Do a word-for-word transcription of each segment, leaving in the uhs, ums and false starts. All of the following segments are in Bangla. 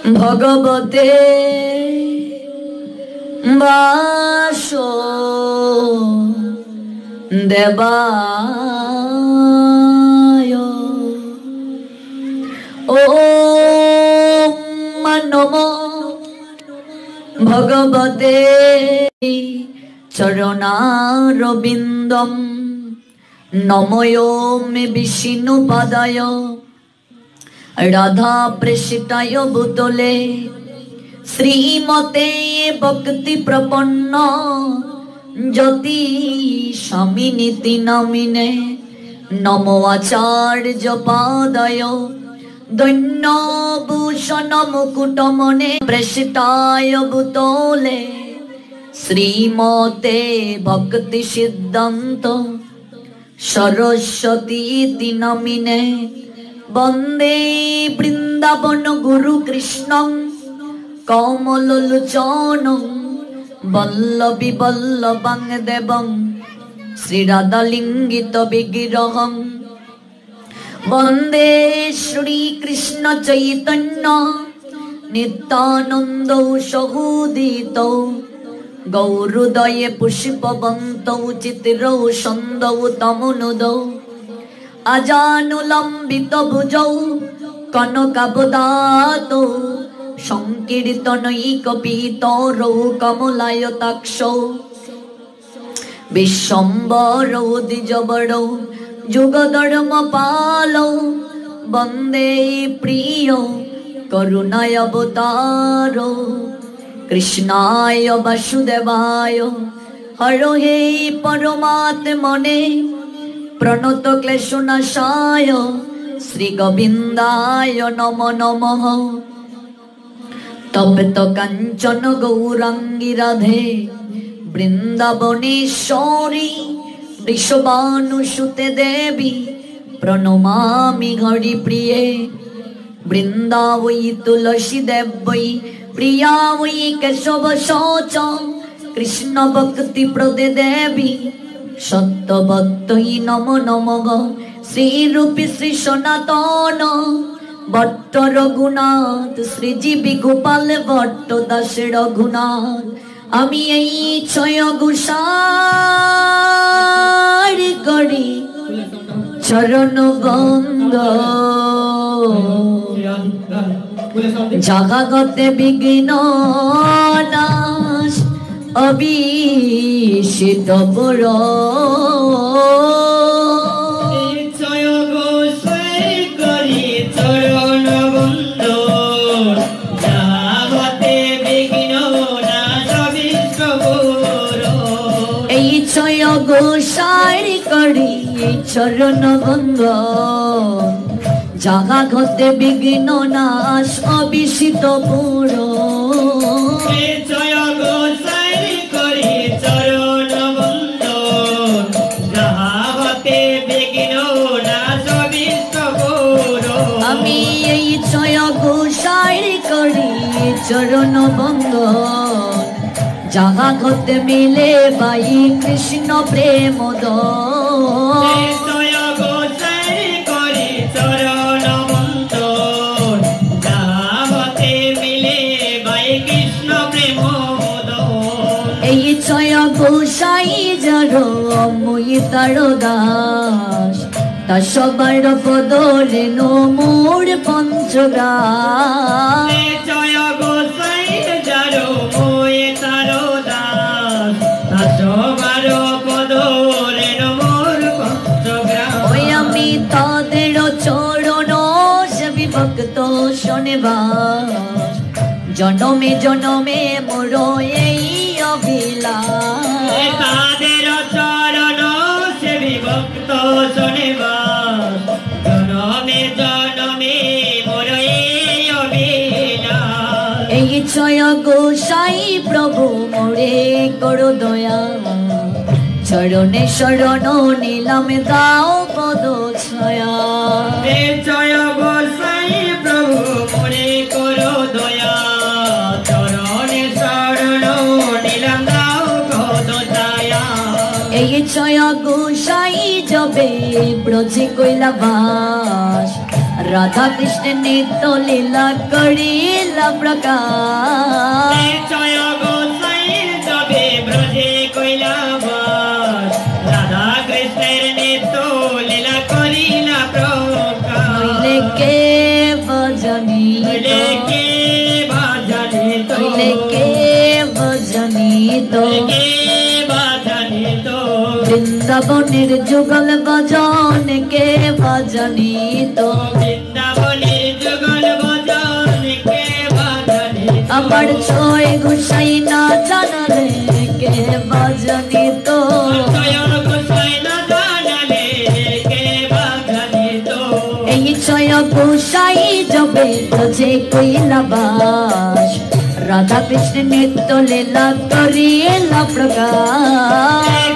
भगवते वासो देवाय ओम नमो भगवते चरणारविन्दं नमयो मे विष्णुपदाय राधा प्रेषिताय भूतले श्रीमते भक्ति प्रपन्न ज्योति स्वामिनीति नामिने नमो आचार्य पादाय दैन्यभूषण मुकुटमने प्रेषिताय भूतले श्रीमते भक्ति सिद्धान्त सरस्वती नामिने वंदे वृंदावन गुरु कृष्णं कमललोचनं वल्लभी वल्लभं देवं श्रीराधालिंगित विग्रहं वंदे श्री कृष्ण चैतन्य नित्यानंद सहोदितौ गौरुदये पुष्पवन्तौ चित्रौ छन्दौ तमनुदौ अजानुलंबित भुजौ कनकाबदातौ संकीर्तनैकपीतरौ कमलायताक्षौ विश्वम्भरौ द्विजवरौ जुगधर्मपालौ वन्दे प्रियौ करुणावतारौ कृष्णाय वासुदेवाय हरहे परमात्मने प्रणत क्लेशनाशाय श्री गोविंदाय नमो नमः तप्त कांचन गौरांगी राधे वृंदावनेश्वरी वृषभानुसुते देवी प्रणमामि हरिप्रिये वृंदावै तुलसी देवै प्रिया वै केशव शौच कृष्ण भक्ति प्रदे देवी सत्यवत्तै नमो नमः श्री रूपी श्री सनातन भट्ट रघुनाथ श्री जीवी गोपाल भट्ट दास रघुनाथ आमी এই ছয় গোসার করি চরণ বন্দ জগতে বিঘ্ন নাশ अभिषित पुर छय गोसाई करी चरण बंद जगा घटे विघ्न नाश अभिषित पुर चरण बंद जगा घटे मिले बाई कृष्ण प्रेम छय गोसाई जार मुई तार दास सबार पदरे नो मोर पंचग्रास भक्त शोनेबास जनमे जनमे मोर अभिलाष चरण सेवी भक्त शोनेबास जनमे जनमे मोर अभिलाष छय गोसाई प्रभु मोरे करो दया चरणे शरण नीलम दाओ पद छया छय गोसाई प्रभु मोरे करो दया चरणे शरण नीलम दाओ पद छया छय गोसाई जबे ब्रजे कइला बास রাধা কৃষ্ণ নিত্য লীলা করিলা প্রকাশ নিশ্চয় গোসাইর তবে ব্রজে কইলা বাস রাধা কৃষ্ণের নিত্য লীলা করিলা প্রকাশ হইলে কে ভজনিত কে ভজনিত হইলে কে ভজনিত কে ভজনিত বৃন্দাবনের যুগল ভজন কে ভজনিত বৃন্দাবনের যুগল ভজন কে ভজনিত আমার ছয় গোসাই না জানালে কে ভজনিত এই ছয় গোসাই যবে ব্রজে কইলা বাস রাধা কৃষ্ণ নিত্য লীলা করিলা প্রকাশ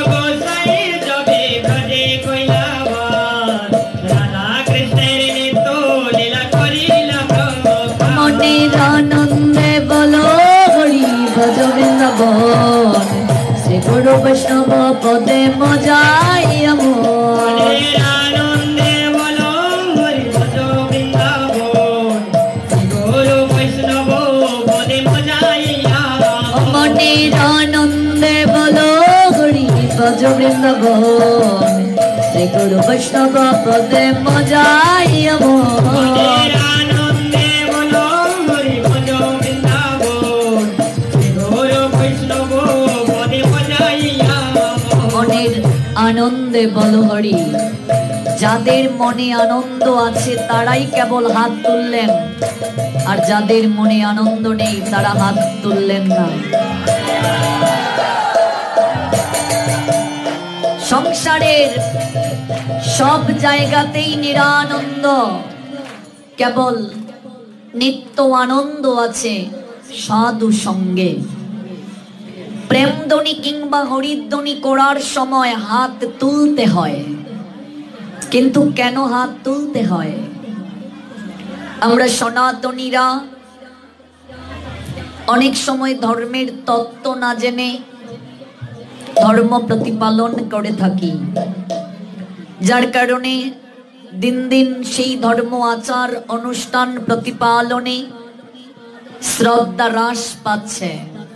মনের আনন্দে বলো হরি ভজ বৃন্দাবন শ্রী গুরু বৈষ্ণব পদে মজাই আমন মনের আনন্দে বলো হরি ভজ বৃন্দাবন শ্রী গুরু বৈষ্ণব পদে মজাই আমন মনের আনন্দে বলো হরি। যাদের মনে আনন্দ আছে তারাই কেবল হাত তুললেন, আর যাদের মনে আনন্দ নেই তারা হাত তুললেন না। সংসারের সব জায়গাতেই নিরানন্দ, কেবল নিত্য আনন্দ আছে সাধু সঙ্গে। প্রেমধ্বনি কিংবা হরিধ্বনি করার সময় হাত তুলতে হয়, কিন্তু কেন হাত তুলতে হয়? আমরা সনাতনীরা অনেক সময় ধর্মের তত্ত্ব না জেনে ধর্ম প্রতিপালন করে থাকি, যার কারণে দিন দিন সেই ধর্ম আচার অনুষ্ঠান প্রতিপালনে শ্রদ্ধা হ্রাস পাচ্ছে।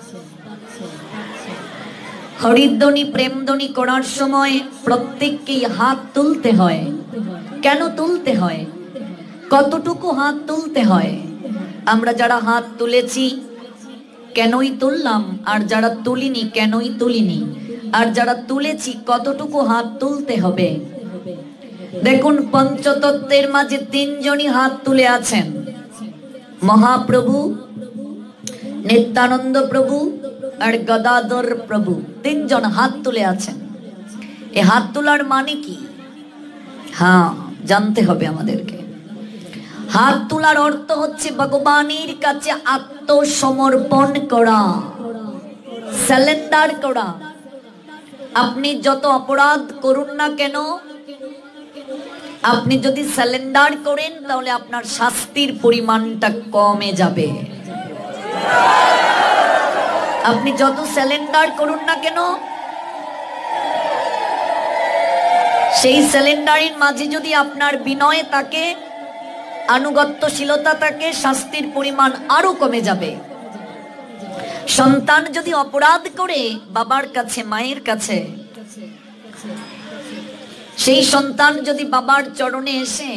হরিধ্বনি প্রেমধ্বনি করার সময় প্রত্যেককেই হাত তুলতে হয়। কেন তুলতে হয়? কতটুকু হাত তুলতে হয়? আমরা যারা হাত তুলেছি কেনই তুললাম, আর যারা তুলিনি কেনই তুলিনি, আর যারা তুলেছি কতটুকু হাত তুলতে হবে? দেখুন, পঞ্চতত্ত্বের মাঝে তিনজনই হাত তুলে আছেন, মহাপ্রভু, নিত্যানন্দ প্রভু আর গদাধর প্রভু। তিনজন হাত তুলে আছেন। এই হাত তোলার মানে কি? হ্যাঁ, জানতে হবে আমাদেরকে। হাত তোলার অর্থ হচ্ছে ভগবানের কাছে আত্মসমর্পণ করা, সারেন্ডার করা। আপনি যত অপরাধ করুন না কেন, আপনি যদি সারেন্ডার করেন তাহলে আপনার শাস্তির পরিমাণটা কমে যাবে। আপনি যত সারেন্ডার করুন না কেন, সেই সারেন্ডারের মাঝে যদি আপনার বিনয় থাকে, আনুগত্যশীলতা থাকে, শাস্তির পরিমাণ আরো কমে যাবে। সন্তান যদি অপরাধ করে বাবার কাছে, মায়ের কাছে, সেই সন্তান যদি বাবার চরণে এসে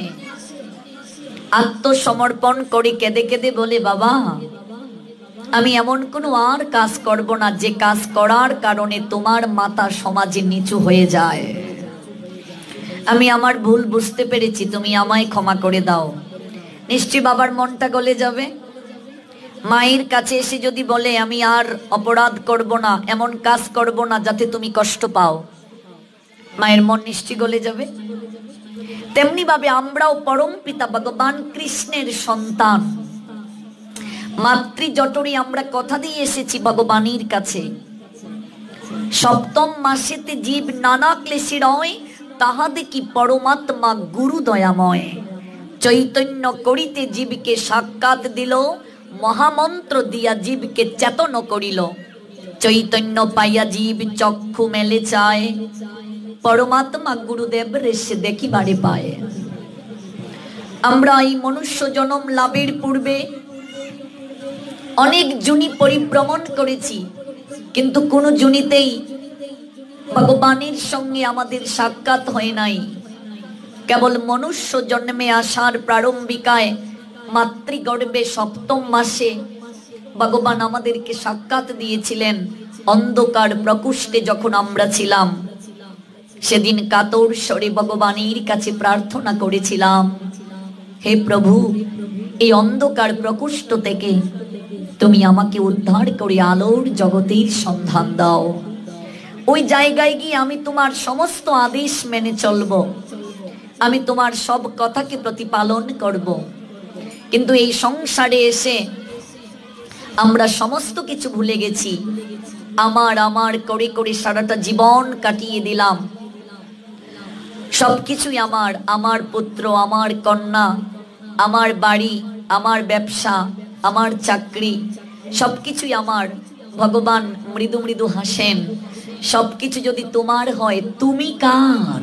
আত্মসমর্পণ করে কেঁদে কেঁদে বলে, বাবা আমি এমন কোনো আর কাজ করব না যে কাজ করার কারণে তোমার মাথা সমাজে নিচু হয়ে যায়, আমি আমার ভুল বুঝতে পেরেছি, তুমি আমায় ক্ষমা করে দাও, নিশ্চয়ই বাবার মনটা গলে যাবে। মায়ের কাছে এসে যদি বলে আমি আর অপরাধ করব না, এমন কাজ করব না যাতে তুমি কষ্ট পাও, মায়ের মন নিশ্চয়ই গলে যাবে। তেমনি ভাবে আমরাও পরম পিতা ভগবান কৃষ্ণের সন্তান, মাতৃ জঠরে আমরা কথা দিয়ে এসেছি ভগবানের কাছে। সপ্তম মাসেতে জীব নানা ক্লেশে রয়, তাহাদে কি পরমাত্মা গুরু দয়াময়। চৈতন্য করিতে জীবকে সাক্ষাৎ দিল, মহামন্ত্র দিয়া জীবকে চেতন করিল। চৈতন্য পাইয়া জীব চক্ষু মেলে চায়, পরমাত্মা গুরুদেব রেশে দেখিবারে পায়। আমরা এই মনুষ্য জন্ম লাভের পূর্বে অনেক জুনি পরিভ্রমণ করেছি, কিন্তু কোনো জুনিতেই ভগবানের সঙ্গে আমাদের সাক্ষাৎ হয় নাই। কেবল মনুষ্য জন্মে আসার প্রারম্ভিকায় মাতৃগর্ভে সপ্তম মাসে ভগবান আমাদেরকে সাক্ষাৎ দিয়েছিলেন। অন্ধকার প্রকোষ্ঠে যখন আমরা ছিলাম, সেদিন কাতর স্বরে ভগবানের কাছে প্রার্থনা করেছিলাম, হে প্রভু, এই অন্ধকার প্রকোষ্ঠ থেকে তুমি আমাকে উদ্ধার করে আলোর জগতের সন্ধান দাও। ওই জায়গায় গিয়ে আমি তোমার সমস্ত আদেশ মেনে চলব, আমি তোমার সব কথাকে প্রতিপালন করব। কিন্তু এই সংসারে এসে আমরা সমস্ত কিছু ভুলে গেছি। আমার আমার করে করে সারাটা জীবন কাটিয়ে দিলাম। সবকিছুই আমার, আমার পুত্র, আমার কন্যা, আমার বাড়ি, আমার ব্যবসা, আমার চাকরি, সবকিছুই আমার। ভগবান মৃদু মৃদু হাসেন, সবকিছু যদি তোমার হয় তুমি কার?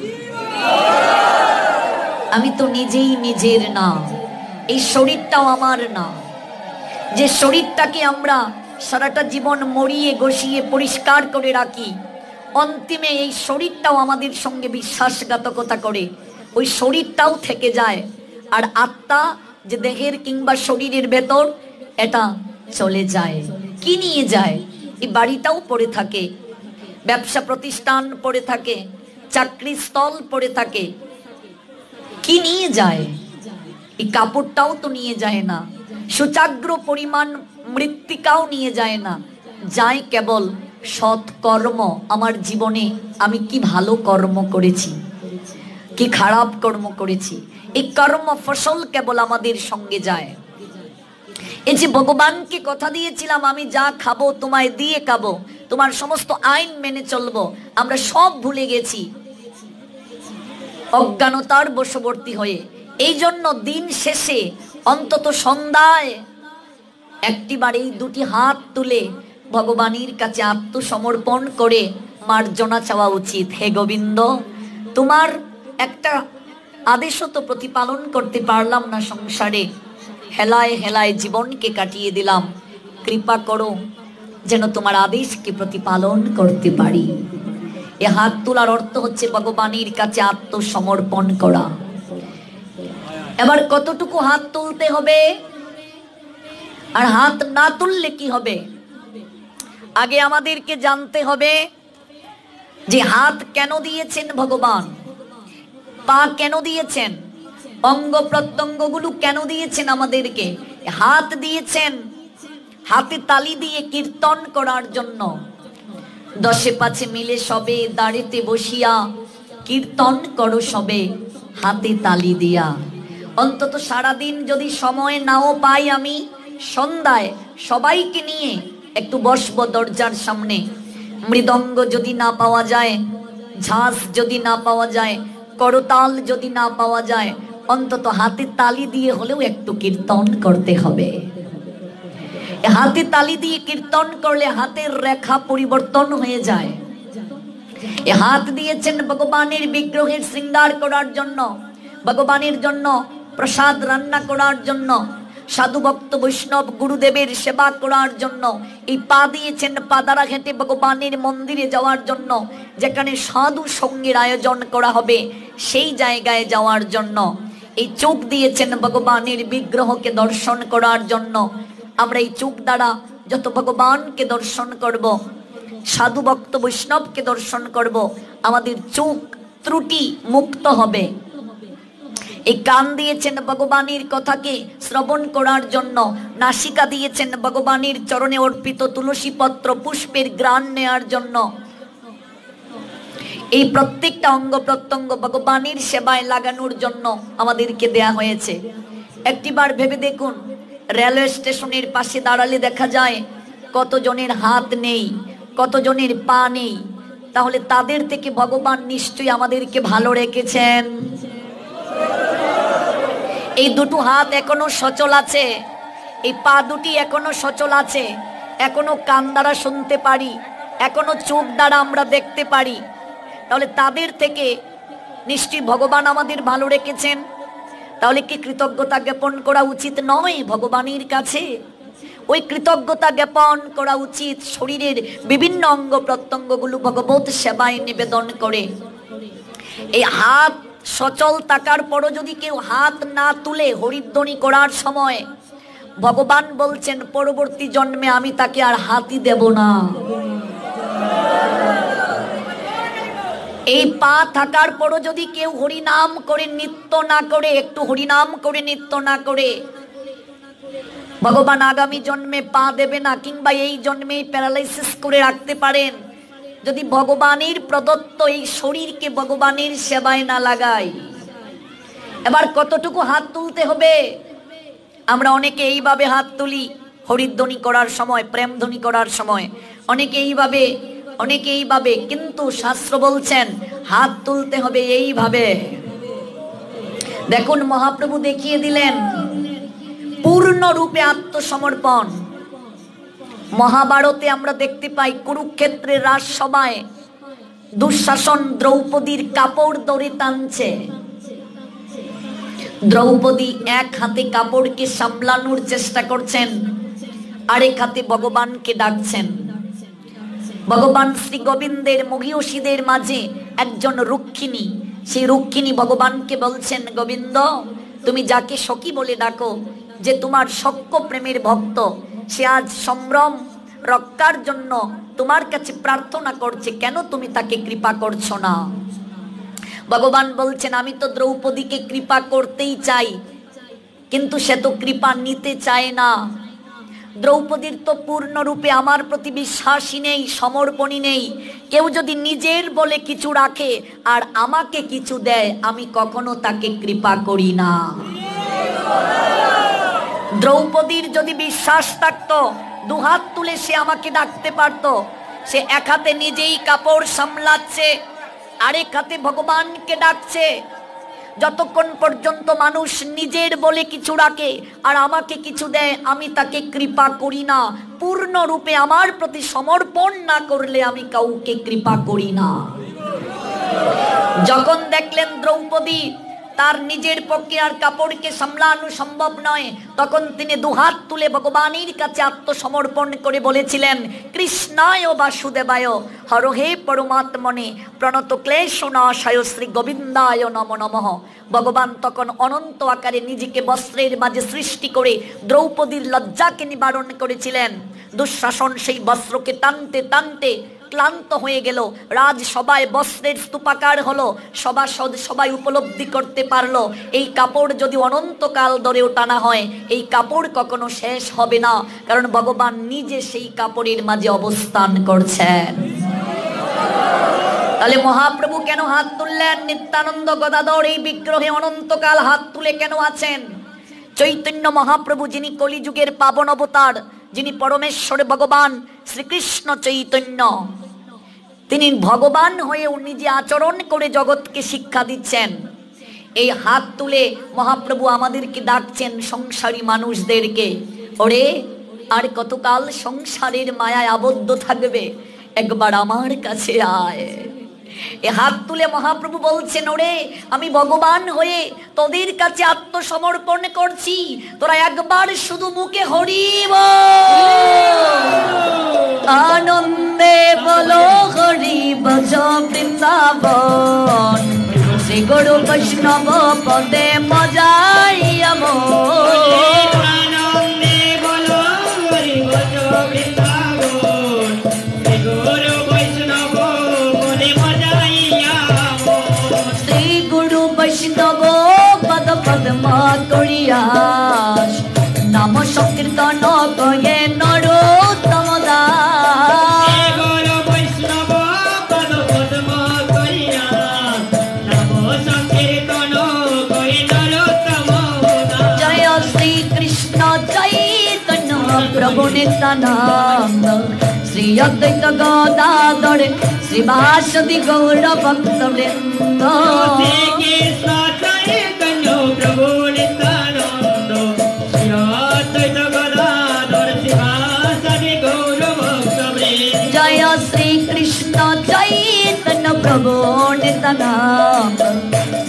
আমি তো নিজেই নিজের না, এই শরীরটাও আমার না। যে শরীরটাকে আমরা সারাটা জীবন মরিয়ে গসিয়ে পরিষ্কার করে রাখি, অন্তিমে এই শরীরটাও আমাদের সঙ্গে বিশ্বাসঘাতকতা করে, ওই শরীরটাও থেকে যায়। আর আত্মা যে দেহের কিংবা শরীরের ভেতর, এটা চলে যায়। কি নিয়ে যায়? এই বাড়িটাও পড়ে থাকে, ব্যবসা প্রতিষ্ঠান পড়ে থাকে, চাকরি স্থল পড়ে থাকে। কি নিয়ে যায়? এই কাপড়টাও তো নিয়ে যায় না, সুচাগ্র পরিমাণ মৃত্তিকাও নিয়ে যায় না, যায় কেবল সৎ কর্ম। আমার জীবনে আমি কি ভালো কর্ম করেছি, কি খারাপ কর্ম করেছি, এই কর্ম ফসল কেবল আমাদের সঙ্গে যায়। এই যে ভগবানকে কথা দিয়েছিলাম, আমি যা খাবো তোমায় দিয়ে খাবো, তোমার সমস্ত আইন মেনে চলবো, আমরা সব ভুলে গেছি অজ্ঞানতার বশবর্তী হয়ে। এই জন্য দিন শেষে অন্তত সন্ধ্যায় একটিবার এই দুটি হাত তুলে ভগবানের কাছে আত্মসমর্পণ করে মার্জনা চাওয়া উচিত। হে গোবিন্দ, তোমার একটা আদেশও তো প্রতিপালন করতে পারলাম না সংসারে, হেলায় হেলায় জীবনকে কাটিয়ে দিলাম, কৃপা করো যেন তোমার আদেশকে প্রতিপালন করতে পারি। এ হাত তোলার অর্থ হচ্ছে ভগবানের কাছে আত্মসমর্পণ করা। এবার কতটুকু হাত তুলতে হবে, আর হাত না তুললে কি হবে? আগে আমাদেরকে জানতে হবে যে হাত কেন দিয়েছেন ভগবান, পা কেন দিয়েছেন, অঙ্গ প্রত্যঙ্গগুলো কেন দিয়েছেন আমাদেরকে। হাত দিয়েছেন হাতে তালি দিয়ে কীর্তন করার জন্য। দশে পাঁচে মিলে সবে দাঁড়িতে বসিয়া কীর্তন করো সবে হাতে তালি দিয়া। অন্তত সারাদিন যদি সময় নাও পাই, আমি সন্ধ্যায় সবাইকে নিয়ে একটু বসবো দরজার সামনে। মৃদঙ্গ যদি না পাওয়া যায়, ঝাঁস যদি না পাওয়া যায়, করতাল যদি না পাওয়া যায়, অন্তত হাতে তালি দিয়ে হলেও একটু কীর্তন করতে হবে। হাতে তালি দিয়ে কীর্তন করলে হাতের রেখা পরিবর্তন হয়ে যায়। এ হাত দিয়েছেন ভগবানের বিগ্রহের শৃঙ্গার করার জন্য, ভগবানের জন্য প্রসাদ রান্না করার জন্য, সাধু ভক্ত বৈষ্ণব গুরুদেবের সেবা করার জন্য। এই পা দিয়েছেন পাদারা ঘেঁটে ভগবানের মন্দিরে যাওয়ার জন্য, যেখানে সাধু সঙ্গের আয়োজন করা হবে সেই জায়গায় যাওয়ার জন্য। এই চোখ দিয়েছেন ভগবানের বিগ্রহকে দর্শন করার জন্য। আমরা এই চোখ দ্বারা যত ভগবানকে দর্শন করব, সাধু ভক্ত বৈষ্ণবকে দর্শন করব, আমাদের চোখ ত্রুটি মুক্ত হবে। এই কান দিয়েছেন ভগবানের কথাকে শ্রবণ করার জন্য, নাসিকা দিয়েছেন ভগবানের চরণে অর্পিত তুলসী পত্র পুষ্পের ঘ্রাণ নেয়ার জন্য। এই প্রত্যেকটা অঙ্গ প্রত্যঙ্গ ভগবানের সেবায় লাগানোর জন্য আমাদেরকে দেয়া হয়েছে। একটিবার ভেবে দেখুন, রেলওয়ে স্টেশনের পাশে দাঁড়ালে দেখা যায় কতজনের হাত নেই, কতজনের পা নেই। তাহলে তাদের থেকে ভগবান নিশ্চয়ই আমাদেরকে ভালো রেখেছেন। এই দুটো হাত এখনো সচল আছে, এই পা দুটি এখনো সচল আছে, এখনো কান দ্বারা শুনতে পারি, এখনো চোখ দ্বারা আমরা দেখতে পারি। তাহলে তাদের থেকে নিশ্চয়ই ভগবান আমাদের ভালো রেখেছেন। তাহলে কি কৃতজ্ঞতা জ্ঞাপন করা উচিত নয় ভগবানের কাছে? ওই কৃতজ্ঞতা জ্ঞাপন করা উচিত শরীরের বিভিন্ন অঙ্গ প্রত্যঙ্গগুলো ভগবত সেবায় নিবেদন করে। এই হাত সচল থাকার পরও যদি কেউ হাত না তুলে হরিধ্বনি করার সময়, ভগবান বলছেন পরবর্তী জন্মে আমি তাকে আর হাতই দেব না। এই পা থাকার পরও যদি কেউ হরিনাম করে নৃত্য না করে, একটু হরিনাম করে নৃত্য না করে, ভগবান আগামী জন্মে পা দেবে না, কিংবা এই জন্মেই প্যারালাইসিস করে রাখতে পারেন যদি ভগবানের প্রদত্ত এই শরীরকে ভগবানের সেবায় না লাগাই। এবার কতটুকু হাত তুলতে হবে? আমরা অনেকে এইভাবে হাত তুলি হরিধ্বনি করার সময়, প্রেমধ্বনি করার সময়, অনেকে এইভাবে অনেকে এইভাবে কিন্তু শাস্ত্র বলছেন হাত তুলতে হবে এইভাবে। দেখুন মহাপ্রভু দেখিয়ে দিলেন পূর্ণরূপে আত্মসমর্পণ। মহাভারতে আমরা দেখতে পাই কুরুক্ষেত্রের রাজসভায় দুঃশাসন দ্রৌপদীর কাপড় ধরে টানছে। দ্রৌপদী এক হাতে কাপড়কে সামলানোর চেষ্টা করছেন, আরেক হাতে ভগবানকে ডাকছেন। ভগবান শ্রী গোবিন্দের মহিষীদের মাঝে একজন রুক্মিণী, সেই রুক্মিণী ভগবানকে বলছেন, গোবিন্দ তুমি যাকে সখী বলে ডাকো, যে তোমার সখ্য প্রেমের ভক্ত, সে আজ সম্ভ্রম রক্ষার জন্য তোমার কাছে প্রার্থনা করছে, কেন তুমি তাকে কৃপা করছো না? ভগবান বলছেন আমি তো দ্রৌপদীকে কৃপা করতেই চাই, কিন্তু সে তো কৃপা নিতে চায় না। দ্রৌপদীর তো পূর্ণরূপে আমার প্রতি বিশ্বাসই নেই, সমর্পণই নেই। কেউ যদি নিজের বলে কিছু রাখে আর আমাকে কিছু দেয়, আমি কখনো তাকে কৃপা করি না। দ্রৌপদীর যদি বিশ্বাস থাকতো, দুহাত তুলে সে আমাকে ডাকতে পারতো। সে এক হাতে নিজেই কাপড় সামলাচ্ছে, আরেক হাতে ভগবানকে ডাকছে। যতক্ষণ পর্যন্ত মানুষ নিজের বলে কিছু রাখে আর আমাকে কিছু দেয়, আমি তাকে কৃপা করি না। পূর্ণরূপে আমার প্রতি সমর্পণ না করলে আমি কাউকে কৃপা করি না। যখন দেখলেন দ্রৌপদী তার নিজের পক্ষে আর কাপড়কে সামলানো সম্ভব নয়, তখন তিনি দুহাত তুলে ভগবানের কাছে আত্মসমর্পণ করে বলেছিলেন, কৃষ্ণায় বাসুদেবায় হরহে পরমাত্মনে প্রণত ক্লেশনাশায় শ্রী গোবিন্দায় নম নমঃ। ভগবান তখন অনন্ত আকারে নিজেকে বস্ত্রের মাঝে সৃষ্টি করে দ্রৌপদীর লজ্জাকে নিবারণ করেছিলেন। দুঃশাসন সেই বস্ত্রকে টানতে টানতে ক্লান্ত হয়ে গেল। রাজসভায় বস্ত্রের স্তূপাকার হলো। সভাসদ সবাই উপলব্ধি করতে পারলো এই কাপড় যদি অনন্তকাল ধরেও টানা হয়, এই কাপড় কখনো শেষ হবে না, কারণ ভগবান নিজে সেই কাপড়ের মাঝে অবস্থান করছেন। তাহলে মহাপ্রভু কেন হাত তুললেন? নিত্যানন্দ গদাধর এই বিগ্রহে অনন্তকাল হাত তুলে কেন আছেন? চৈতন্য মহাপ্রভু, যিনি কলিযুগের পাবন অবতার, যিনি পরমেশ্বর ভগবান শ্রীকৃষ্ণ চৈতন্য, তিনি ভগবান হয়েও নিজে আচরণ করে জগৎকে শিক্ষা দিচ্ছেন। এই হাত তুলে মহাপ্রভু আমাদেরকে ডাকছেন, সংসারী মানুষদেরকে, ওরে আর কতকাল সংসারের মায়ায় আবদ্ধ থাকবে, একবার আমার কাছে আয়। এ হাত তুলে মহাপ্রভু বলছেন, ওরে আমি ভগবান হয়ে তোদের কাছে আত্মসমর্পণ করছি, তোরা একবার শুধু মুখে হরি আনন্দে বলো হরি ভজ বৃন্দাবন, শ্রী গুরু বৈষ্ণব পদে মজাই আনন্দে বলো হরি ভজ বৃন্দাবন, শ্রী গুরু বৈষ্ণব পদে মজাই শ্রী গুরু বৈষ্ণব পদ পদ্ম করিয়াস, নাম সংকীর্তন কয়ে নরোত্তম দাস। গুরু বৈষ্ণব পদ পদ্ম করিয়াস, নাম সংকীর্তন কয়ে নরোত্তম দাস। জয় শ্রী কৃষ্ণ চৈতন্য প্রভু নিত্যানন্দ, শ্রী অদ্বৈত গদাধর শ্রীবাসদি গৌর ভক্ত বৃন্দ। শ্রী কৃষ্ণ চৈতন্য প্রভু নিত্যানন্দ, শ্রী অদ্বৈত গদাধর শ্রীবাসদি গৌর ভক্ত বৃন্দ। জয় শ্রী কৃষ্ণ চৈতন্য প্রভু নিত্যানন্দ, শ্রী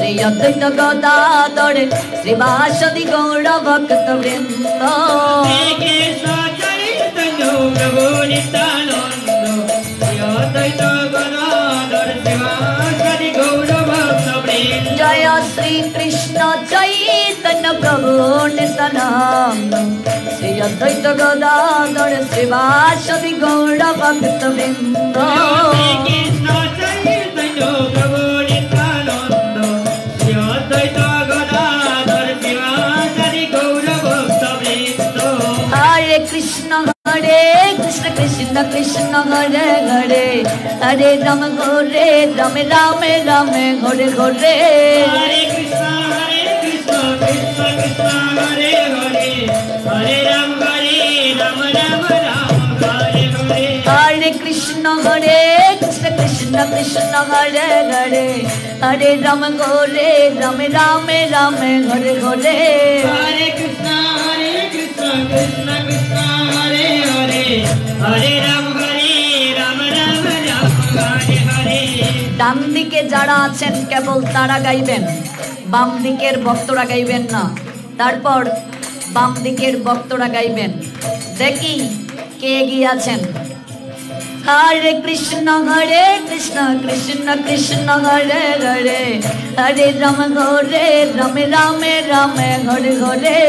শ্রী অদ্বৈত গদাধর শ্রীবাসদি গৌর ভক্ত বৃন্দ শ্রী কৃষ্ণ চৈতন্য প্রভু নিত্যানন্দ শ্রী অদ্বৈত গদাধর শ্রীবাসদি গৌর ভক্ত বৃন্দ জয় শ্রী কৃষ্ণ চৈতন্য প্রভু নিত্যানন্দ শ্রী অদ্বৈত গদাধর শ্রীবাসদি গৌর ভক্ত বৃন্দ শ্রী কৃষ্ণ চৈতন্য প্রভু নিত্যানন্দ শ্রী অদ্বৈত গদাধর শ্রীবাসদি গৌর ভক্ত বৃন্দ হরে কৃষ্ণ হরে কৃষ্ণ কৃষ্ণ কৃষ্ণ হরে হরে হরে রাম হরে রাম রাম রাম হরে হরে হরে কৃষ্ণ হরে কৃষ্ণ কৃষ্ণ কৃষ্ণ হরে হরে হরে রাম হরে রাম রাম রাম হরে হরে হরে কৃষ্ণ হরে কৃষ্ণ কৃষ্ণ কৃষ্ণ হরে হরে হরে রাম হরে রাম রাম রাম হরে হরে হরে কৃষ্ণ হরে কৃষ্ণ কৃষ্ণ কৃষ্ণ হরে হরে হরে রাম হরে রাম রাম রাম হরে হরে ডান দিকে যারা আছেন কেবল তারা গাইবেন, বাম দিকের ভক্তরা গাইবেন না। তারপর বাম দিকের ভক্তরা গাইবেন। দেখি কে এগিয়ে আছেন। হরে কৃষ্ণ হরে কৃষ্ণ কৃষ্ণ কৃষ্ণ হরে হরে হরে রাম হরে রাম রাম রাম হরে হরে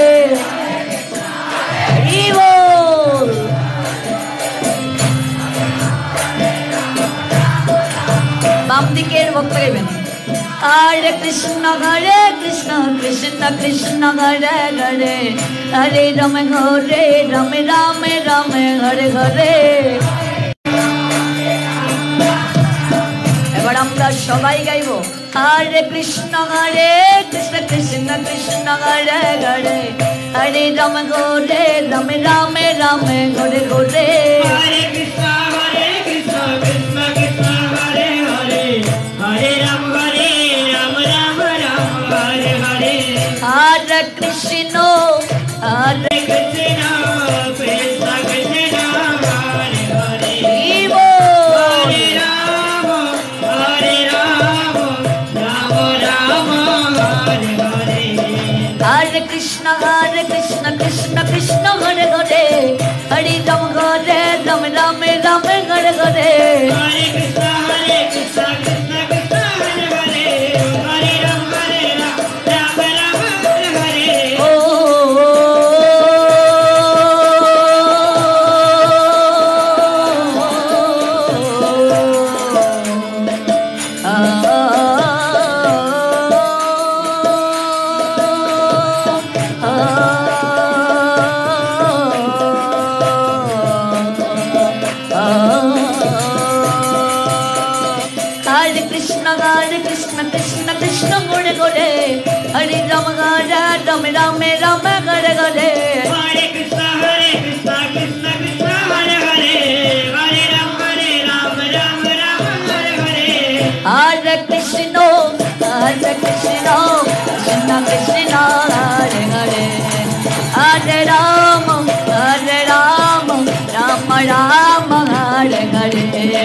হরি বল। বাম দিকের ভক্ত গাইবেন। হরে কৃষ্ণ হরে কৃষ্ণ কৃষ্ণ কৃষ্ণ হরে হরে হরে রাম হরে রাম রাম রাম হরে হরে। এবার আমরা সবাই গাইব। হরে কৃষ্ণ হরে কৃষ্ণ কৃষ্ণ কৃষ্ণ হরে হরে হরে রাম হরে রাম রাম রাম হরে হরে। হরে কৃষ্ণ হরে কৃষ্ণ কৃষ্ণ কৃষ্ণ হরে হরে হরে রাম হরে রাম রাম রাম হরে হরে। হরে কৃষ্ণ হরে কৃষ্ণ কৃষ্ণ কৃষ্ণ হরে হরে শিব। হরে রাম হরে রাম রাম রাম হরে হরে। হরে কৃষ্ণ হরে কৃষ্ণ কৃষ্ণ কৃষ্ণ হরে হরে হরে রাম হরে রাম রাম রাম হরে হরে। হরে কৃষ্ণ হরে কৃষ্ণ কৃষ্ণ কৃষ্ণ হরে হরে হরে রাম হরে রাম রাম রাম হরে হরে। ও হরে কৃষ্ণ হরে কৃষ্ণ কৃষ্ণ কৃষ্ণ হরে হরে হরে রাম হরে রাম রাম রাম হরে হরে। হরে কৃষ্ণ হরে কৃষ্ণ কৃষ্ণ কৃষ্ণ হরে হরে হরে রাম হরে রাম রাম রাম হরে হরে। হরে কৃষ্ণ হরে কৃষ্ণ কৃষ্ণ কৃষ্ণ হরে হরে হরে রাম হরে রাম রাম রাম হরে হরে।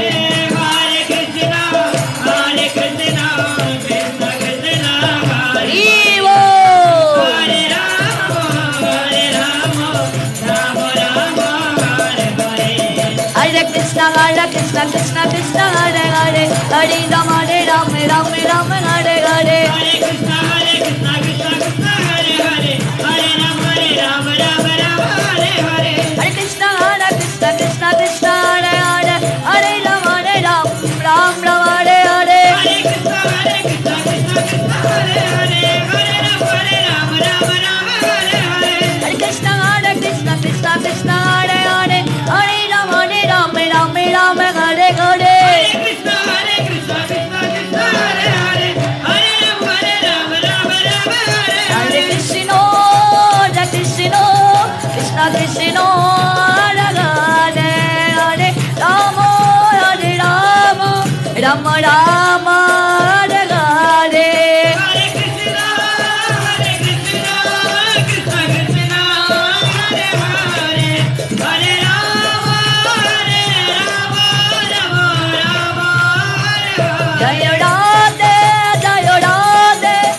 হরে কৃষ্ণ হরে কৃষ্ণ কৃষ্ণ কৃষ্ণ হরে শিব। হরে রাম হরে রাম রাম রাম হরে হরে। হরে কৃষ্ণ হরে কৃষ্ণ কৃষ্ণ কৃষ্ণ হরে হরে হরে রাম হরে রাম রাম রাম হরে হরে। হরে কৃষ্ণ হরে কৃষ্ণ কৃষ্ণ কৃষ্ণ হরে হরে হরে রাম হরে রাম রাম রাম হরে হরে। হরে কৃষ্ণ হরে কৃষ্ণ কৃষ্ণ কৃষ্ণ হরে হরে হরে রাম হরে রাম রাম রাম হরে হরে। হরে কৃষ্ণ হরে কৃষ্ণ কৃষ্ণ কৃষ্ণ হরে হরে হরে রাম হরে রাম রাম রাম হরে হরে। হরে কৃষ্ণ হরে কৃষ্ণ কৃষ্ণ কৃষ্ণ হরে হরে হরে রাম হরে রাম রাম রাম হরে হরে। হরে কৃষ্ণ হরে কৃষ্ণ কৃষ্ণ কৃষ্ণ হরে হরে হরে রাম হরে রাম রাম রাম হরে হরে হরে। কৃষ্ণ হরে কৃষ্ণ কৃষ্ণ কৃষ্ণ হরে হরে হরে রাম হরে রাম রাম রাম হরে হরে। হরে কৃষ্ণ হরে কৃষ্ণ কৃষ্ণ কৃষ্ণ হরে হরে হরে রাম হরে রাম রাম রাম হরে হরে। জয় রাধে জয় রাধে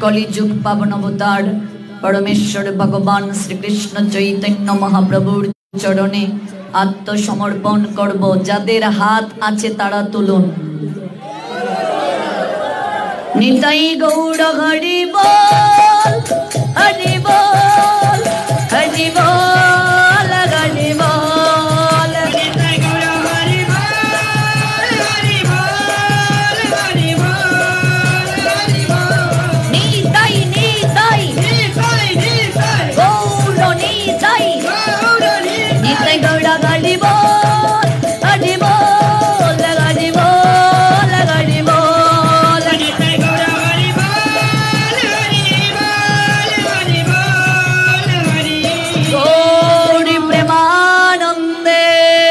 कलिजुग पावन अवतार परमेश्वर भगवान श्रीकृष्ण चैतन्य महाप्रभुर चरणे आत्मसमर्पण करब। जादेर हाथ आछे तारा तुलुन। निताई गौर हरि बोल हरि बोल हरि बोल हरि बोल। निताई गौर हरि बोल हरि बोल हरि बोल हरि बोल। निताई निताई निताई निताई गौर निताई गौर निताई निताई गौर हरि बोल हरि बोल हरि बोल हरि बोल। निताई गौर हरि बोल हरि बोल हरि बोल हरि गौरी प्रेमानंदे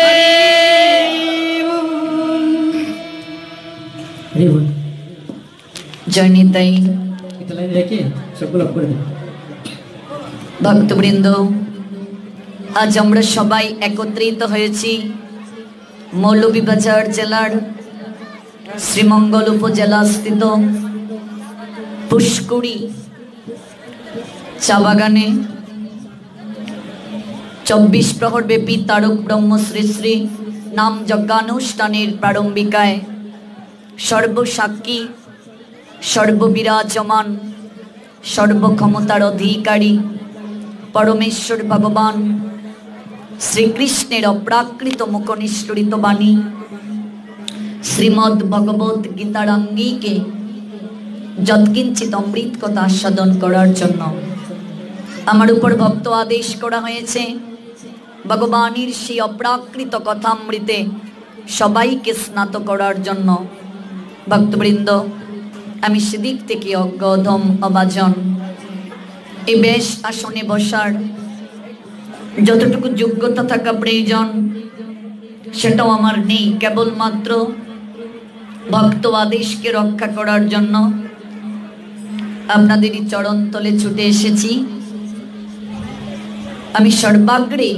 हरि बोल। जय निताई। इतना लेके सबको लग कर दे। भक्तबृंद आज আমরা সবাই একত্রিত হয়েছি মৌলভীবাজার জেলার শ্রীমঙ্গল উপজেলাস্থিত পুষ্কুড়ি চা বাগানে চব্বিশ প্রহর ব্যাপী তারক ব্রহ্ম শ্রী শ্রী নাম যজ্ঞানুষ্ঠানের প্রারম্ভিকায় সর্বসাক্ষী সর্ববিরাজমান সর্বক্ষমতার অধিকারী परमेश्वर भगवान श्रीकृष्णेर अप्राकृत मुखनिष्ठित बाणी श्रीमद् भगवत गीतार अंगीके यत्किंचित अमृत कथा आस्वादन करार जन्य आमार उपर भक्त आदेश करा हयेछे भगवानेर सेई अप्राकृत कथामृते सबाइके स्नात करार जन्य। भक्तबृंद आमि सेदिक थेके अज्ञ अधम अबाजन এই বেশ আসনে বসার যতটুকু যোগ্যতা থাকা প্রয়োজন সেটাও আমার নেই। কেবলমাত্র ভক্ত আদেশকে রক্ষা করার জন্য আপনাদেরই চরণ তলে ছুটে এসেছি। আমি সর্বাগ্রে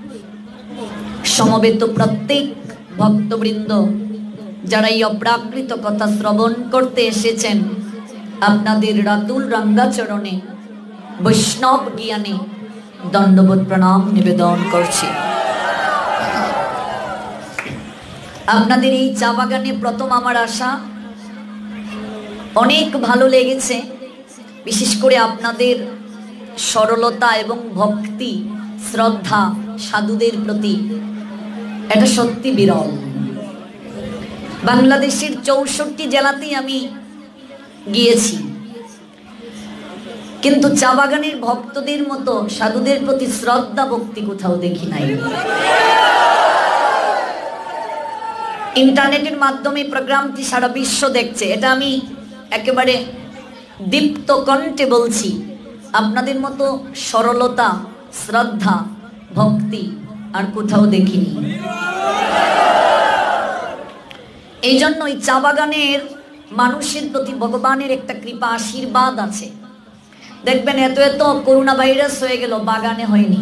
সমবেত প্রত্যেক ভক্তবৃন্দ যারা এই অপ্রাকৃত কথা শ্রবণ করতে এসেছেন আপনাদের রাতুল রঙ্গাচরণে वैष्णव ज्ञाने दंडवत प्रणाम निवेदन करছি। আপনাদের এই চা বাগানে প্রথম আমার আসা অনেক ভালো লেগেছে। বিশেষ করে আপনাদের সরলতা এবং ভক্তি শ্রদ্ধা সাধুদের প্রতি এটা সত্যি বিরল। বাংলাদেশের চৌষট্টি জেলাতেই আমি গিয়েছি কিন্তু চা বাগানের ভক্তদের মতো সাধুদের প্রতি শ্রদ্ধা ভক্তি কোথাও দেখি নাই। ইন্টারনেটের মাধ্যমে প্রোগ্রামটি সারা বিশ্ব দেখছে, এটা আমি একেবারে দীপ্ত কণ্ঠে বলছি। আপনাদের মতো সরলতা শ্রদ্ধা ভক্তি আর কোথাও দেখিনি। এই জন্য এই চা বাগানের মানুষের প্রতি ভগবানের একটা কৃপা আশীর্বাদ আছে। দেখবেন এত এত করোনা ভাইরাস হয়ে গেল, বাগানে হয়নি।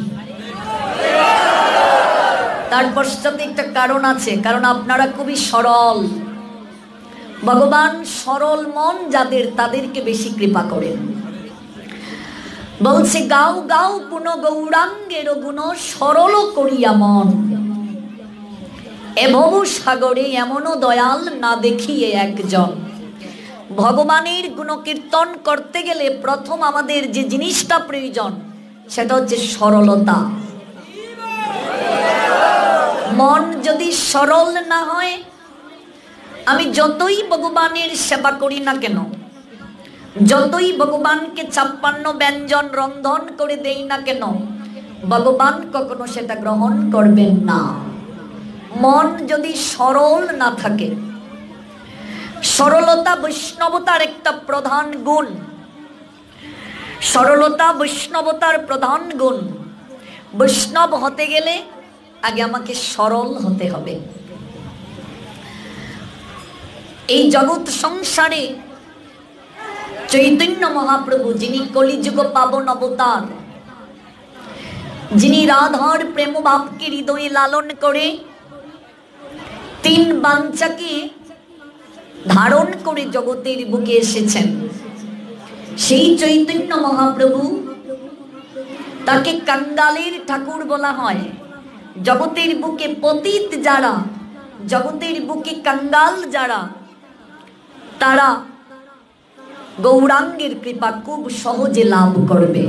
তার পশ্চাতে একটা কারণ আছে, কারণ আপনারা খুবই সরল। ভগবান সরল মন যাদের তাদেরকে বেশি কৃপা করেন। বলছে গাও গাও পুন গৌরাঙ্গের গুণ সরল করিয়া মন, এ ভব সাগরে এমনও দয়াল না দেখিয়ে একজন। ভগবানের গুণকীর্তন করতে গেলে প্রথম আমাদের যে জিনিসটা প্রয়োজন সেটা হচ্ছে সরলতা। মন যদি সরল না হয়, আমি যতই ভগবানের সেবা করি না কেন, যতই ভগবানকে ছাপ্পান্ন ব্যঞ্জন রন্ধন করে দেই না কেন, ভগবান কখনো সেটা গ্রহণ করবেন না। মন যদি সরল না থাকে। সরলতা বৈষ্ণবতার একটা প্রধান গুণ। সরলতা বৈষ্ণবতার প্রধান গুণ। বৈষ্ণব হতে গেলে আগে আমাকে সরল হতে হবে। এই জগৎ সংসারে চৈতন্য মহাপ্রভু, যিনি কলিযুগ পাবন অবতার, যিনি রাধার প্রেম ভাবকে হৃদয়ে লালন করে তিন বাঞ্ছাকে ধারণ করে জগতের বুকে এসেছেন, সেই চৈতন্য মহাপ্রভু, তাকে কাঙ্গালের ঠাকুর বলা হয়। জগতের বুকে পতিত যারা, জগতের বুকে কাঙ্গাল যারা, তারা গৌরাঙ্গের কৃপা খুব সহজে লাভ করবে।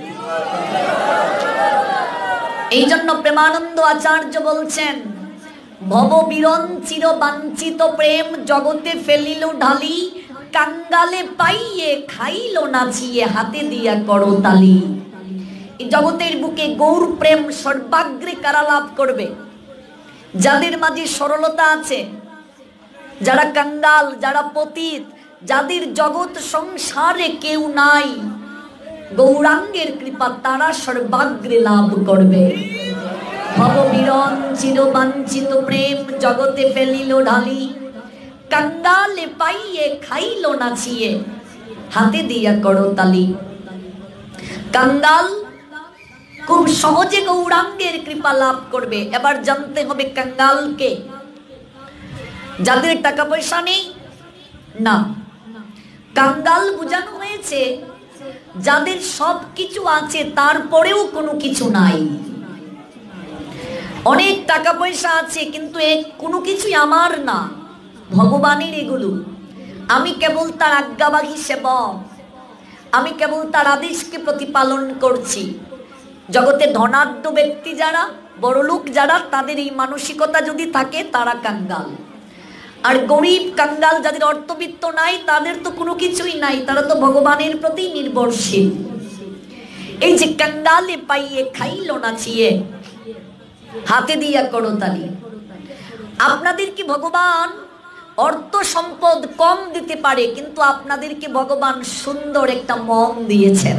এই জন্য প্রেমানন্দ আচার্য বলছেন, ভববিরন চির বাঞ্ছিত প্রেম জগতে ফেলিল ঢালি, কাঙ্গালে পাইয়ে খাইল নাচিয়ে হাতে দিয়া করতালি। এই জগতের বুকে গৌর প্রেম সর্বাগ্রে কারা লাভ করবে? যাদের মাঝে সরলতা আছে, যারা কাঙ্গাল, যারা পতিত, যাদের জগৎ সংসারে কেউ নাই, গৌরাঙ্গের কৃপা তারা সর্বাগ্রে লাভ করবে। ভববিরন চির বাঞ্ছিত প্রেম জগতে ফেলিল ঢালি, কাঙ্গালে পাইয়ে খাইল নাচিয়ে হাতে দিয়া করতালি। কাঙ্গাল খুব সহজে গৌরাঙ্গের কৃপা লাভ করবে। এবার জানতে হবে কাঙ্গালকে। যাদের টাকা পয়সা নেই না, কাঙ্গাল বোঝানো হয়েছে যাদের সব কিছু আছে তারপরেও কোনো কিছু নাই। অনেক টাকা পয়সা আছে কিন্তু এক কোনো কিছুই আমার না, ভগবানের এগুলো। আমি কেবল তার আজ্ঞাবাহী সেবক, আমি কেবল তার আদেশকে প্রতিপালন করছি। জগতে ধনাঢ্য ব্যক্তি যারা, বড়লোক যারা, তাদের এই মানসিকতা যদি থাকে তারা কাঙ্গাল। আর গরিব কাঙ্গাল যাদের অর্থবিত্ত নাই, তাদের তো কোনো কিছুই নাই, তারা তো ভগবানের প্রতি নির্ভরশীল। এই যে কাঙ্গালে পাইয়ে খাইল নাচিয়ে হাতে দিয়া করতালি। আপনাদেরকে ভগবান অর্থ সম্পদ কম দিতে পারে, কিন্তু আপনাদেরকে ভগবান সুন্দর একটা মন দিয়েছেন।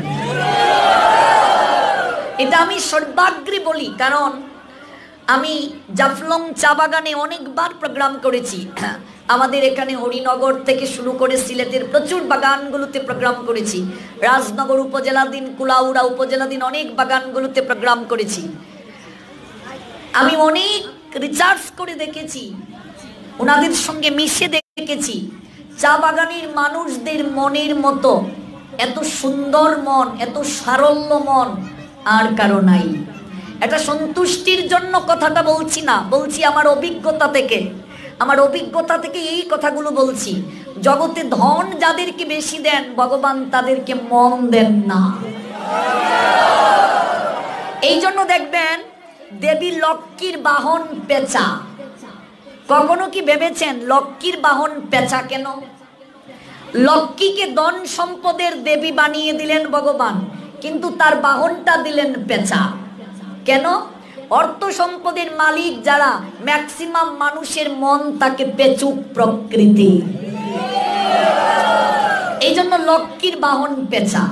এটা আমি সর্বাগ্রে বলি, কারণ আমি জাফলং চা বাগানে অনেকবার প্রোগ্রাম করেছি। আমাদের এখানে হরিনগর থেকে শুরু করে সিলেটের প্রচুর বাগানগুলোতে প্রোগ্রাম করেছি। রাজনগর উপজেলাধীন, কুলাউড়া উপজেলাধীন অনেক বাগানগুলোতে প্রোগ্রাম করেছি। আমি অনেক রিসার্চ করে দেখেছি, ওনাদের সঙ্গে মিশে দেখেছি, চা বাগানের মানুষদের মনের মতো এত সুন্দর মন, এত সারল্য মন আর কারো নাই। এটা সন্তুষ্টির জন্য কথাটা বলছি না, বলছি আমার অভিজ্ঞতা থেকে। আমার অভিজ্ঞতা থেকে এই কথাগুলো বলছি। জগতে ধন যাদেরকে বেশি দেন, ভগবান তাদেরকে মন দেন না। এই জন্য দেখবেন দেবী লক্ষ্মীর বাহন পেঁচা। কখনো কি ভেবেছেন লক্ষ্মীর বাহন পেঁচা কেন? লক্ষ্মীকে ধন সম্পদের দেবী বানিয়ে দিলেন ভগবান, কিন্তু তার বাহনটা দিলেন পেঁচা। কেন? অর্থ সম্পদের মালিক যারা, ম্যাক্সিমাম মানুষের মন তাকে পেচুক প্রকৃতি। এই জন্য লক্ষ্মীর বাহন পেঁচা।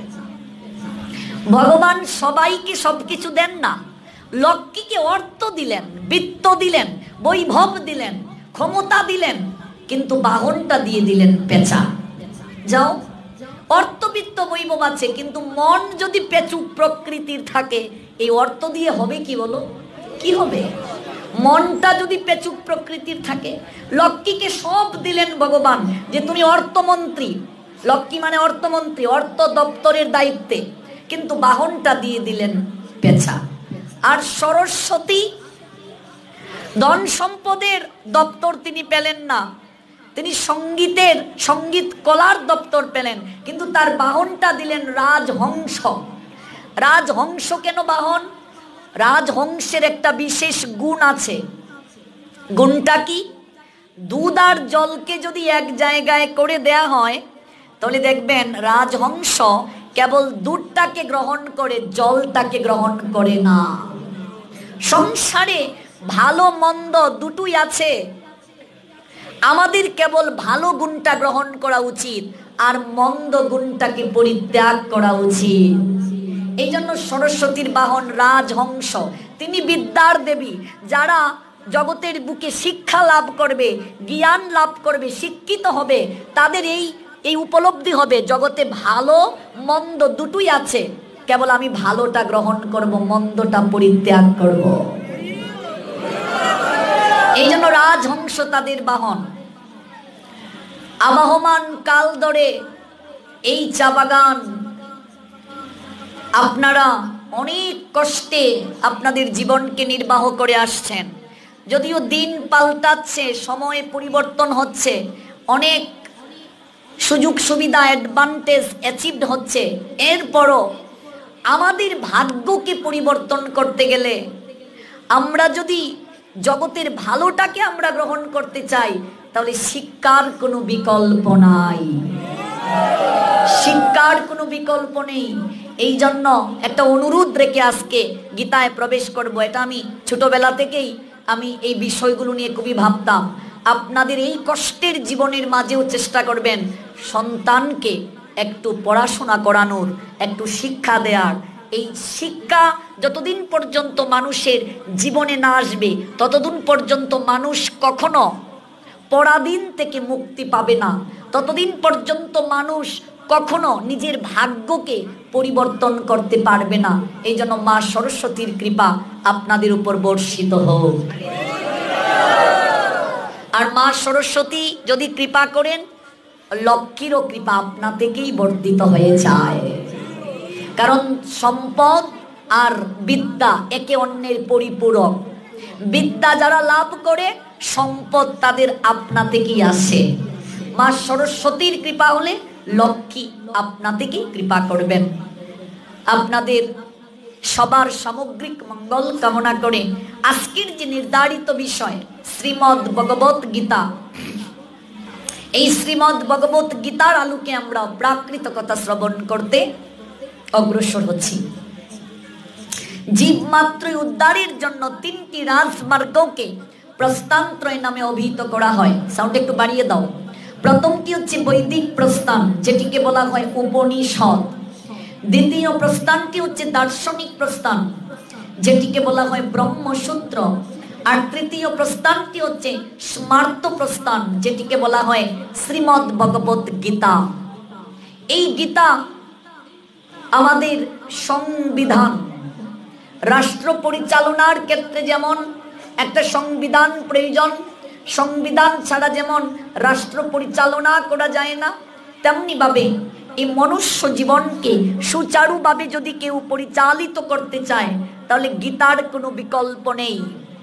ভগবান সবাইকে সবকিছু দেন না। লক্ষ্মীকে অর্থ দিলেন, বিত্ত দিলেন, বৈভব দিলেন, ক্ষমতা দিলেন, কিন্তু বাহনটা দিয়ে দিলেন পেঁচা। যাও, অর্থবিত্ত বৈভব আছে, কিন্তু মন যদি পেচুক প্রকৃতির থাকে, এই অর্থ দিয়ে হবে কি বলো? কি হবে? মনটা যদি পেচুক প্রকৃতির থাকে। লক্ষ্মীকে সব দিলেন ভগবান, যে তুমি অর্থমন্ত্রী। লক্ষ্মী মানে অর্থমন্ত্রী, অর্থ দপ্তরের দায়িত্বে, কিন্তু বাহনটা দিয়ে দিলেন পেঁচা। আর সরস্বতী ধন সম্পদের দপ্তর তিনি পেলেন না, তিনি সঙ্গীতের, সঙ্গীত কলার দপ্তর পেলেন, কিন্তু তার বাহনটা দিলেন রাজহংস। রাজহংস কেন বাহন? রাজহংসের একটা বিশেষ গুণ আছে। গুণটা কি? দুধ আর জলকে যদি এক জায়গায় করে দেয়া হয়, তাহলে দেখবেন রাজহংস কেবল দুধটাকে গ্রহণ করে, জলটাকে গ্রহণ করে না। সংসারে ভালো মন্দ দুটোই আছে, আমাদের কেবল ভালো গুণটা গ্রহণ করা উচিত, আর মন্দ গুণটাকে পরিত্যাগ করা উচিত। এই জন্য সরস্বতীর বাহন রাজহংস, তিনি বিদ্যার দেবী। যারা জগতের বুকে শিক্ষা লাভ করবে, জ্ঞান লাভ করবে, শিক্ষিত হবে, তাদের এই এই উপলব্ধি হবে জগতে ভালো মন্দ দুটোই আছে, কেবল আমি ভালোটা গ্রহণ করব, মন্দটা পরিত্যাগ করব। এই জন্য রাজহংস তাদের বাহন। আবহমান কাল ধরে এই চা বাগান আপনারা অনেক কষ্টে আপনাদের জীবনকে নির্বাহ করে আসছেন। যদিও দিন পাল্টাচ্ছে, সময় পরিবর্তন হচ্ছে, অনেক সুযোগ সুবিধা অ্যাডভান্টেজ অ্যাচিভড হচ্ছে, এরপরও আমাদের ভাগ্যকে পরিবর্তন করতে গেলে আমরা যদি জগতের ভালোটাকে আমরা গ্রহণ করতে চাই, তাহলে শিক্ষার কোনো বিকল্প নাই, শিক্ষার কোনো বিকল্প নেই। এই জন্য একটা অনুরোধ রেখে আজকে গীতায় প্রবেশ করব। এটা আমি ছোটবেলা থেকেই আমি এই বিষয়গুলো নিয়ে খুবই ভাবতাম। আপনাদের এই কষ্টের জীবনের মাঝেও চেষ্টা করবেন সন্তানকে একটু পড়াশোনা করানোর, একটু শিক্ষা দেওয়ার। এই শিক্ষা যতদিন পর্যন্ত মানুষের জীবনে না আসবে, ততদিন পর্যন্ত মানুষ কখনো পরাধীন থেকে মুক্তি পাবে না, ততদিন পর্যন্ত মানুষ কখনো নিজের ভাগ্যকে পরিবর্তন করতে পারবে না। এই জন্য মা সরস্বতীর কৃপা আপনাদের উপর বর্ষিত হোক। আর মা সরস্বতী যদি কৃপা করেন, লক্ষ্মীরও কৃপা আপনা থেকেই বর্ধিত হয়ে যায়। কারণ সম্পদ আর বিদ্যা একে অন্যের পরিপূরক। বিদ্যা যারা লাভ করে, সম্পদ তাদের আপনা থেকেই আসে। মা সরস্বতীর কৃপা হলে লক্ষ্মী আপনা থেকেই কৃপা করবেন। আপনাদের সবার সামগ্রিক মঙ্গল কামনা করে আজকের যে নির্ধারিত বিষয় শ্রীমদ্ ভগবত গীতা, এই শ্রীমদ্ ভগবত গীতার আলোকে আমরা প্রাকৃত কথা শ্রবণ করতে অগ্রসর হচ্ছি। জীব মাত্রই উদ্ধারের জন্য তিনটি রাজমার্গকে প্রস্থানত্রয় নামে অভিহিত করা হয়। সাউন্ড একটু বাড়িয়ে দাও। প্রথমটি হচ্ছে বৈদিক প্রস্থান, যেটিকে বলা হয় উপনিষদ। দ্বিতীয় প্রস্থানটি হচ্ছে দার্শনিক প্রস্থান, যেটিকে বলা হয় ব্রহ্মসূত্র। আর তৃতীয় প্রস্থানটি হচ্ছে স্মার্ত প্রস্থান, যেটিকে বলা হয় শ্রীমদ্ ভগবত গীতা। এই গীতা আমাদের সংবিধান। রাষ্ট্র পরিচালনার ক্ষেত্রে যেমন একটা সংবিধান প্রয়োজন, সংবিধান ছাড়া যেমন রাষ্ট্র পরিচালনা করা যায় না, তেমনি ভাবে এই মনুষ্য জীবনকে সুচারুভাবে যদি কেউ পরিচালিত করতে চায়, তাহলে গীতার কোনো বিকল্প নেই।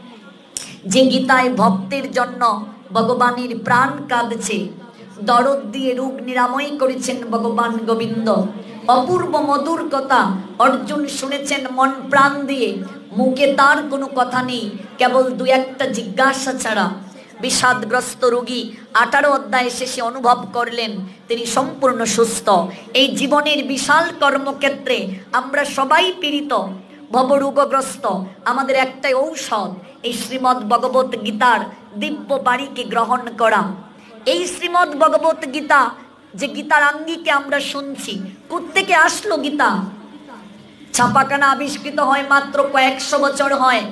যে গীতায় ভক্তের জন্য ভগবানের প্রাণ কাঁদছে, দরদ দিয়ে রোগ নিরাময় করেছেন ভগবান গোবিন্দ। অপূর্ব মধুর কথা অর্জুন শুনেছেন মন প্রাণ দিয়ে, মুখে তার কোনো কথা নেই, কেবল দু একটা জিজ্ঞাসা ছাড়া। বিষাদগ্রস্ত রোগী আঠারো অধ্যায় শেষে অনুভব করলেন তিনি সম্পূর্ণ সুস্থ। এই জীবনের বিশাল কর্মক্ষেত্রে আমরা সবাই পীড়িত, ভবরোগগ্রস্ত। আমাদের একটাই ঔষধ, এই শ্রীমদ্ ভগবত গীতার দিব্য বাণীকে গ্রহণ করা। এই শ্রীমদ্ ভগবত গীতা, যে গীতার আঙ্গিকে আমরা শুনছি, কোত্থেকে আসলো গীতা? ছাপাখানা আবিষ্কৃত হয় মাত্র কয়েকশো বছর হয়।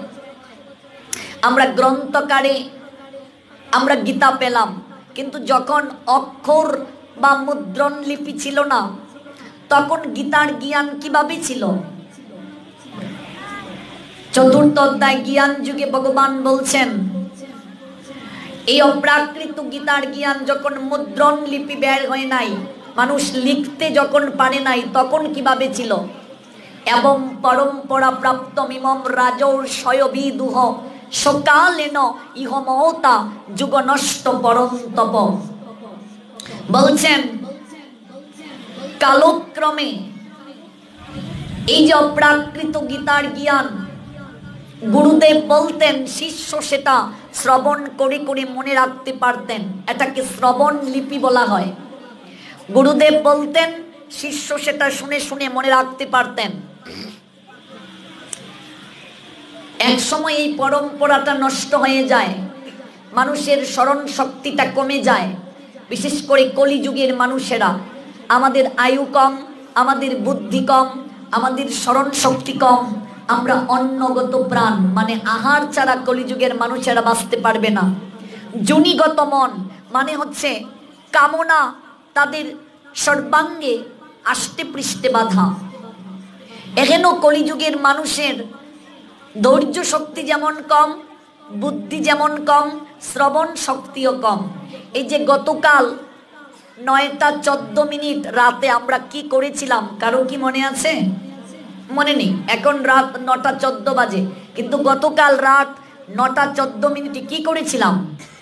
আমরা গ্রন্থকারে আমরা গীতা পেলাম, কিন্তু যখন অক্ষর বা মুদ্রণ লিপি ছিল না, তখন গীতার জ্ঞান কিভাবে ছিল? চতুর্থ অধ্যায় জ্ঞান যুগে ভগবান বলছেন, এই অপ্রাকৃত গীতার জ্ঞান যখন মুদ্রণ লিপি বের হয় নাই, মানুষ লিখতে যখন পারে নাই, তখন কিভাবে ছিল? এবং পরম্পরা প্রাপ্ত মিমম রাজৌর শয়বিদুহ সকালেন ইহ মহতা যুগ নষ্ট পরন্তপ। বলছেন কালক্রমে এই যে অপ্রাকৃত গীতার জ্ঞান, গুরুদেব বলতেন শিষ্য সেটা শ্রবণ করে করে মনে রাখতে পারতেন। এটাকে শ্রবণ লিপি বলা হয়। গুরুদেব বলতেন, শিষ্য সেটা শুনে শুনে মনে রাখতে পারতেন। এক সময় এই পরম্পরাটা নষ্ট হয়ে যায়, মানুষের স্মরণ শক্তিটা কমে যায়। বিশেষ করে কলিযুগের মানুষেরা, আমাদের আয়ু কম, আমাদের বুদ্ধি কম, আমাদের স্মরণ শক্তি কম। আমরা অন্নগত প্রাণ, মানে আহার ছাড়া কলিযুগের মানুষেরা বাঁচতে পারবে না। জুনিগত মন মানে হচ্ছে কামনা তাদের সর্বাঙ্গে আষ্টে পৃষ্ঠে বাঁধা। এখানেও কলিযুগের মানুষের ধৈর্য শক্তি যেমন কম, বুদ্ধি যেমন কম, শ্রবণ শক্তিও কম। এই যে গতকাল নয়টা চোদ্দ মিনিট রাতে আমরা কি করেছিলাম কারো কি মনে আছে? মনে নেই। এখন রাত নটা চোদ্দ বাজে, কিন্তু গতকাল রাত নটা চোদ্দ মিনিটে কি করেছিলাম?